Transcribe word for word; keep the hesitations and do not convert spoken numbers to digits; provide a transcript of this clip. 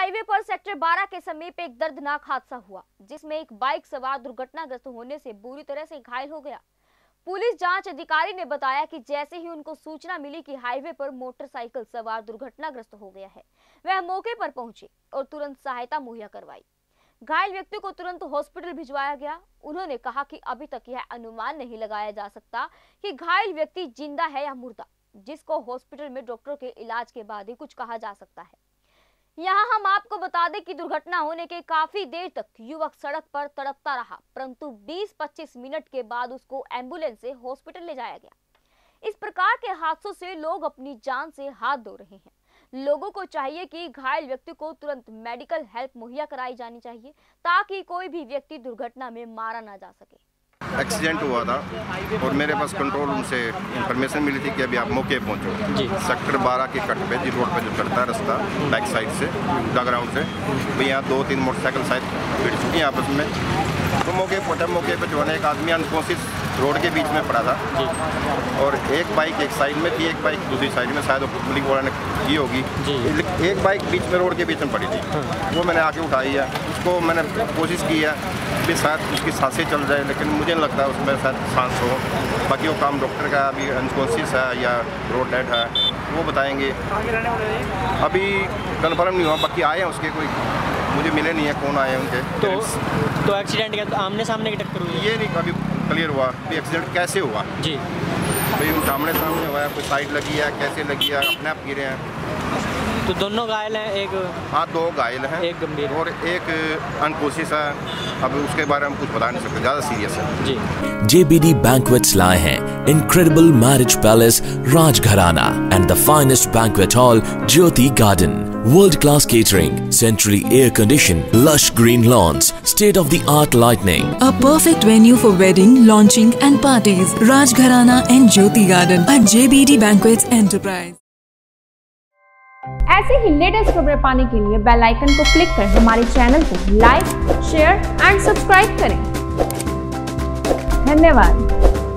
Highway पर sector बारह के समीप एक दर्दनाक हादसा हुआ, जिसमें एक बाइक सवार दुर्घटनाग्रस्त होने से बुरी तरह से घायल हो गया। पुलिस जांच अधिकारी ने बताया कि जैसे ही उनको सूचना मिली कि हाईवे पर मोटरसाइकिल सवार दुर्घटनाग्रस्त हो गया है, वह मौके पर पहुंचे और तुरंत सहायता मुहैया करवाई। घायल व्यक्ति को तुरंत हॉस्पिटल भिजवाया गया। उन्होंने कहा कि अभी तक यह अनुमान नहीं लगाया जा सकता कि घायल व्यक्ति जिंदा है या मुर्दा, जिसको हॉस्पिटल में डॉक्टर के इलाज के बाद ही कुछ कहा जा सकता है। यहाँ हम आपको बता दें कि दुर्घटना होने के काफी देर तक युवक सड़क पर तड़पता रहा, परंतु बीस पच्चीस मिनट के बाद उसको एम्बुलेंस से हॉस्पिटल ले जाया गया। इस प्रकार के हादसों से लोग अपनी जान से हाथ धो रहे हैं। लोगों को चाहिए कि घायल व्यक्ति को तुरंत मेडिकल हेल्प मुहैया कराई जानी चाहिए, ताकि कोई भी व्यक्ति दुर्घटना में मारा ना जा सके। एक्सीडेंट हुआ था और मेरे पास कंट्रोल रूम से इंफॉर्मेशन मिली थी कि अभी आप मौके पहुंचो जी। सेक्टर बारह की कट पे जी रोड पे जो चढ़ता है रास्ता बैक साइड से ग्राउंड से, तो यहाँ दो तीन मोटरसाइकिल शायद भिड़ चुकी हैं आपस में। तो मौके पहुंचा, मौके पे जो है एक आदमी अनकॉन्शियस रोड के बीच में पड़ा था जी। और एक बाइक एक साइड में थी, एक बाइक दूसरी साइड में, शायद पुलिस वाला ने की होगी जी। एक बाइक बीच में रोड के बीच में पड़ी थी, वो मैंने आके उठाई है। उसको मैंने कोशिश की है कि शायद उसकी सांसें चल जाए, लेकिन मुझे नहीं लगता उसमें शायद सांस हो। बाकी वो काम डॉक्टर का, अभी अनकॉन्शियस है या रोड डेड है वो बताएंगे, अभी कन्फर्म नहीं हुआ। बाकी आए हैं उसके, कोई मुझे मिले नहीं है कौन आए हैं उनके। तो तो एक्सीडेंट क्या, तो आमने सामने की टक्कर हुई? ये नहीं कभी क्लियर हुआ कि एक्सीडेंट कैसे हुआ जी। भाई सामने सामने हुआ है, कोई साइड लगी है, कैसे लगी है, अपने आप गिरे हैं। तो दोनों घायल हैं? एक हाँ दो घायल हैं, एक गंभीर और एक अनकोशिश है। अब उसके बारे में कुछ बता नहीं सकते, ज़्यादा सीरियस है जी। J B D Banquets लाए हैं Incredible Marriage Palace Rajgharana and the finest banquet hall Jyoti Garden. World-class catering, centrally air-conditioned, lush green lawns, state-of-the-art lighting. A perfect venue for wedding, launching and parties. Rajgharana and Jyoti Garden at J B D Banquets Enterprise. ऐसे ही latest खबरें पाने के लिए bell icon को click कर हमारे channel को like, share and subscribe करें। धन्यवाद।